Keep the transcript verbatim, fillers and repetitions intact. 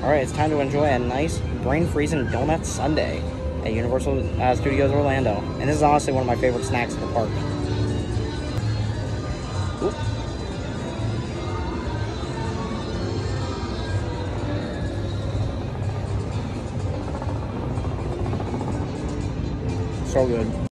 Alright, it's time to enjoy a nice brain-freezing donut sundae at Universal uh, Studios Orlando. And this is honestly one of my favorite snacks at the park. Oop. So good.